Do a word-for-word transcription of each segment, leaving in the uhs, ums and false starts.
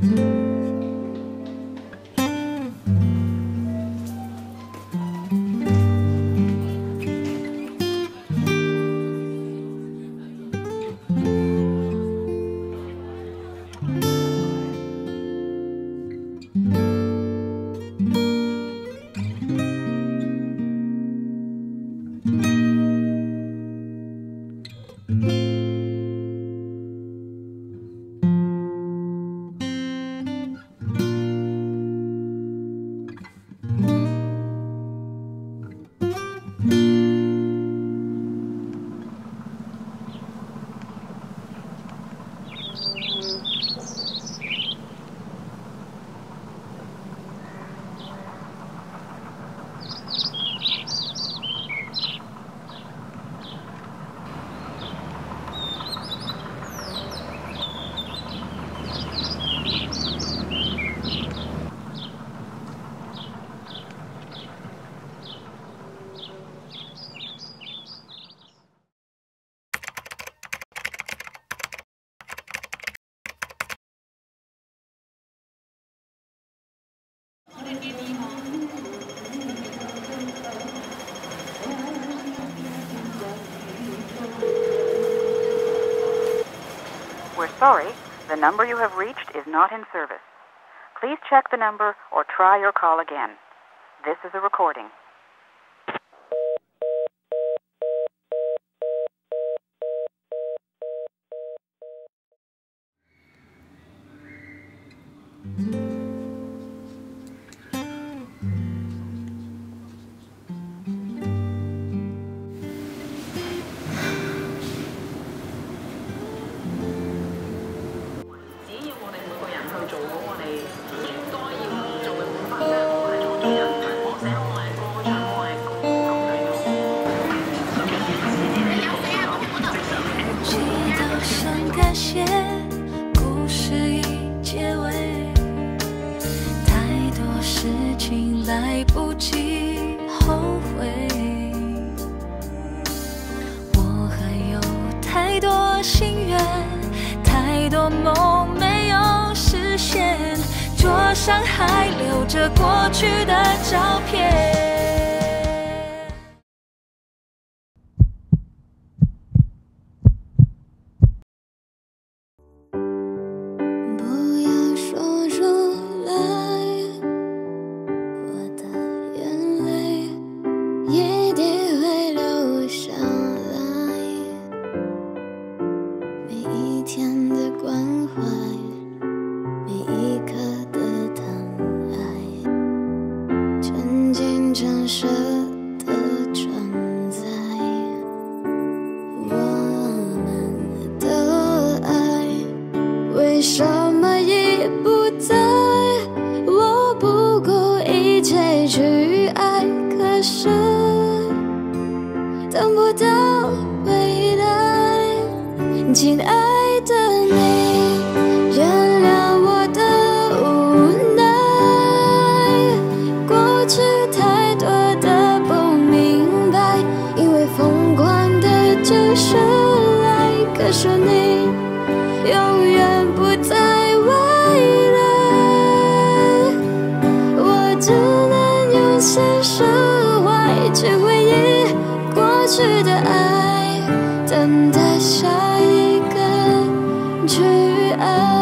We're sorry, the number you have reached is not in service. Please check the number or try your call again. This is a recording. 来不及后悔，我还有太多心愿，太多梦没有实现，桌上还留着过去的照片。真实的存在，我们的爱为什么已不在？我不顾一切去爱，可是等不到未来。亲爱的你，原谅我的无奈，过去太多的不明白，以为疯狂的就是爱，可是你永远不在未来，我只能用心释怀，去回忆过去的爱，等待下一个去爱。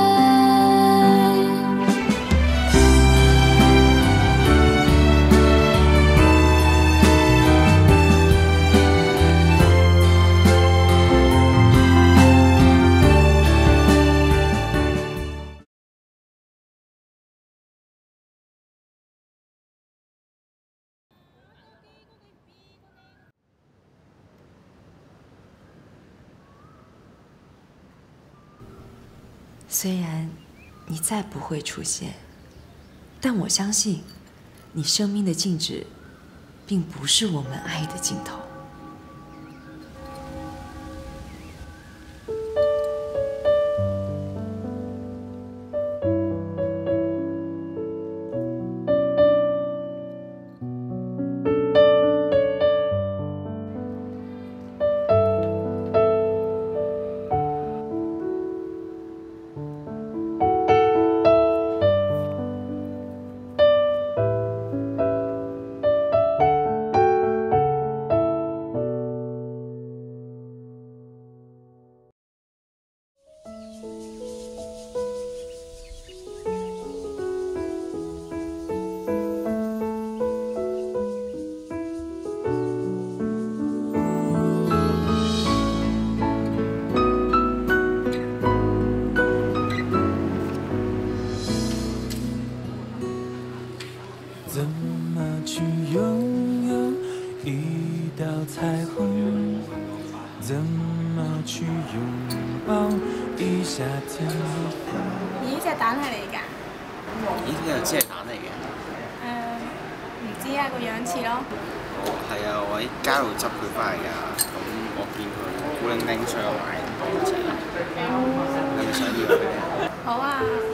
虽然你再不会出现，但我相信，你生命的静止，并不是我们爱的尽头。 去拥有一道彩虹？怎麼去擁抱一夏天的風？ 咦，隻蛋係你㗎？ 咦，你又知係蛋嚟嘅？ 誒，唔知啊，個樣似咯。 哦，係啊，我喺街度執佢翻嚟㗎。咁我見佢孤零零，所以我買咗隻。你係咪想要佢？ 好啊。